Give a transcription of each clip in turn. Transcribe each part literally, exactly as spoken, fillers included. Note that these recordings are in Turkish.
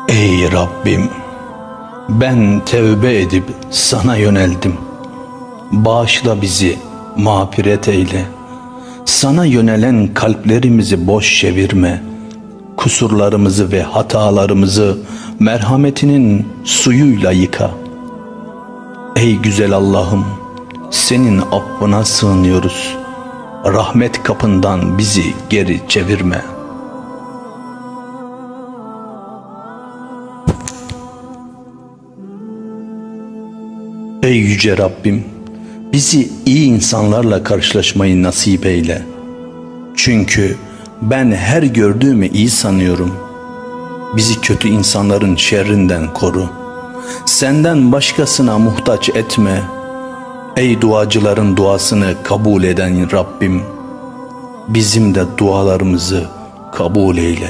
Ey Rabbim, ben tevbe edip sana yöneldim. Bağışla bizi, mağfiret eyle. Sana yönelen kalplerimizi boş çevirme. Kusurlarımızı ve hatalarımızı merhametinin suyuyla yıka. Ey güzel Allah'ım, senin affına sığınıyoruz. Rahmet kapından bizi geri çevirme. Ey yüce Rabbim, bizi iyi insanlarla karşılaşmayı nasip eyle. Çünkü ben her gördüğümü iyi sanıyorum. Bizi kötü insanların şerrinden koru. Senden başkasına muhtaç etme. Ey duacıların duasını kabul eden Rabbim, bizim de dualarımızı kabul eyle.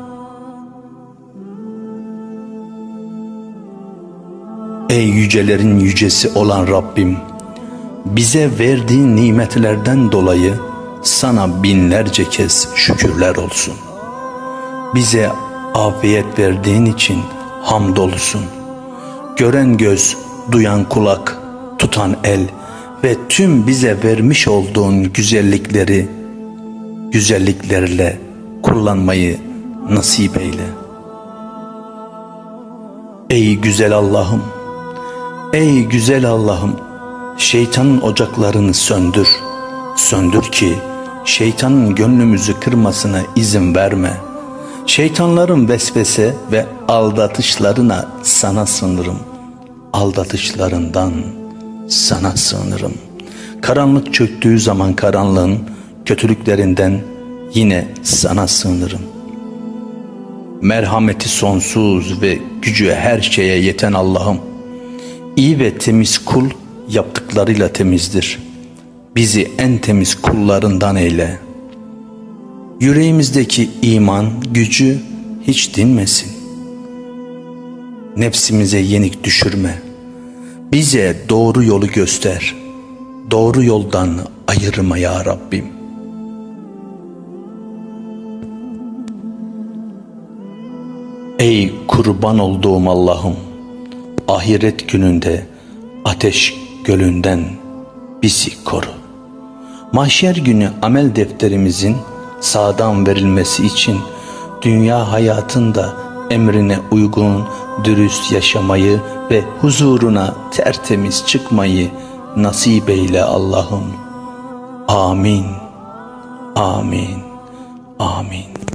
Ey yücelerin yücesi olan Rabbim, bize verdiğin nimetlerden dolayı sana binlerce kez şükürler olsun. Bize afiyet verdiğin için hamdolsun. Gören göz, duyan kulak, tutan el ve tüm bize vermiş olduğun güzellikleri güzelliklerle kullanmayı nasip eyle. Ey güzel Allah'ım, ey güzel Allah'ım, şeytanın ocaklarını söndür. Söndür ki şeytanın gönlümüzü kırmasına izin verme. Şeytanların vesvese ve aldatışlarına sana sığınırım. Aldatışlarından sana sığınırım. Karanlık çöktüğü zaman karanlığın kötülüklerinden yine sana sığınırım. Merhameti sonsuz ve gücü her şeye yeten Allah'ım, İyi ve temiz kul yaptıklarıyla temizdir. Bizi en temiz kullarından eyle. Yüreğimizdeki iman gücü hiç dinmesin. Nefsimize yenik düşürme. Bize doğru yolu göster. Doğru yoldan ayırma ya Rabbim. Ey kurban olduğum Allah'ım, ahiret gününde ateş gölünden bizi koru. Mahşer günü amel defterimizin sağdan verilmesi için dünya hayatında emrine uygun dürüst yaşamayı ve huzuruna tertemiz çıkmayı nasip eyle Allah'ım. Amin, amin, amin.